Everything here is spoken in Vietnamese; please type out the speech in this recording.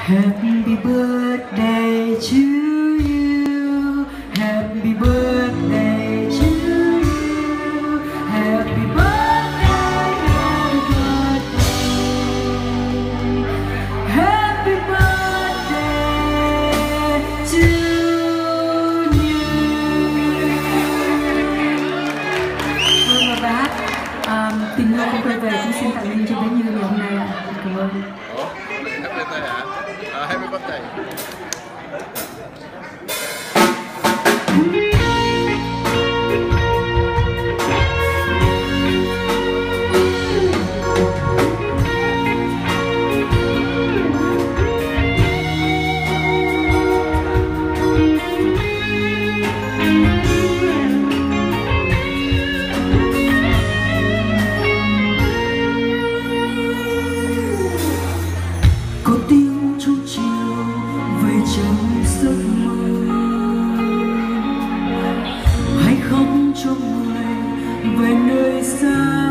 Happy birthday to you. Happy birthday to you. Happy birthday, happy birthday. Happy birthday to you. Vâng và bác, tình yêu không quay về cũng xin tặng dành cho bé Như ngày hôm nay ạ. Cảm ơn. Happy birthday hả? Happy birthday. Có tiếng trong chiều về trong giấc mơ, hãy khóc cho người về nơi xa.